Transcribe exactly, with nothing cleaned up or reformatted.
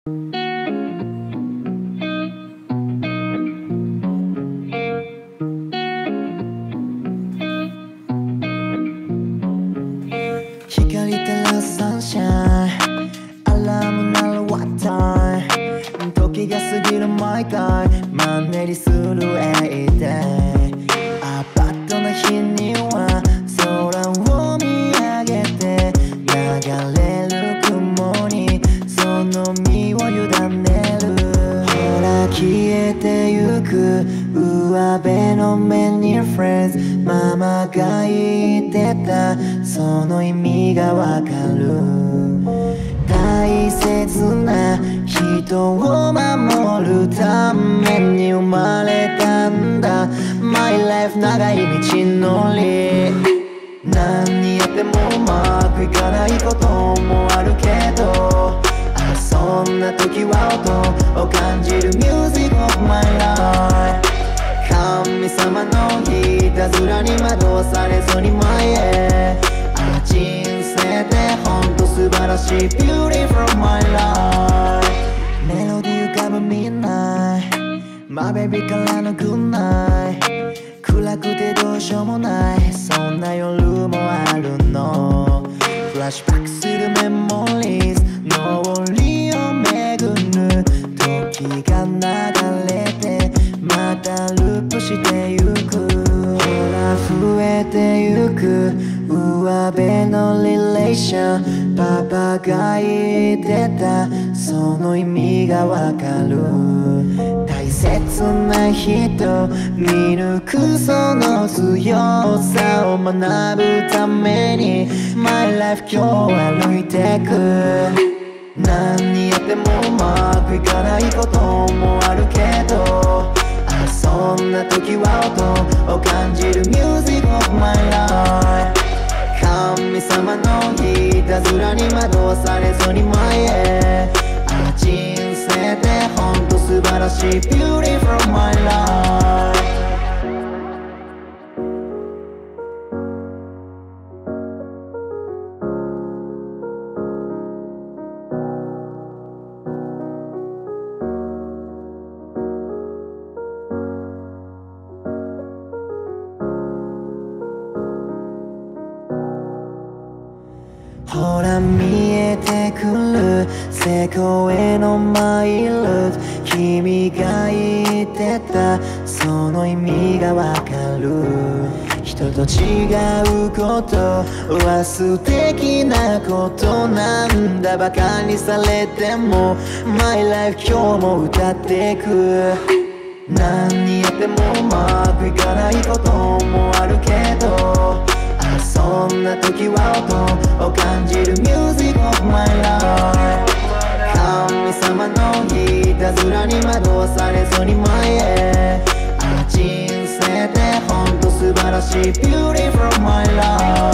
光照らすサンシャイン、アラーム鳴る What time、 時が過ぎる毎回マンネリするエイデイ、アパットな日には空を見上げて流れる雲にその身を委ねる。ほら消えてゆく上辺の目に Friends、 ママが言ってたその意味がわかる。大切な人を守るために生まれたんだ My life 長い道のり、何やってもうまくいかないこともあるけど、あそんな時は音を感じる Music of my life、 神様のいたずらに惑わされずに前へ、あ人生ってほんと素晴らしい Beauty from my life、 メロディー浮かぶみんなMy baby からの Good night、 暗くてどうしようもないそんな夜もあるの。フラッシュバックするメモリーズ脳裏を巡る時が流れてまたループしてゆく。ほら増えてゆく上辺のリレーション、パパが言ってたその意味がわかる。大切な人見抜くその強さを学ぶために My life 今日歩いてく。何やってもうまくいかないこともあるけど、あそんな時は音を感じる Music of my life、 神様のいたずらに惑わされずに前へ、あ人生ってほんと素晴らしい Beauty from my life。ほら見えてくる成功へのマイルート、君が言ってたその意味がわかる。人と違うことは素敵なことなんだ、バカにされても My life 今日も歌ってく。何やってもうまくいかないこともあるけど、そんな時は音を感じる Music of my life、 神様のいたずらに惑わされずに前へ、あ人生ってほんと素晴らしい Beauty from my life。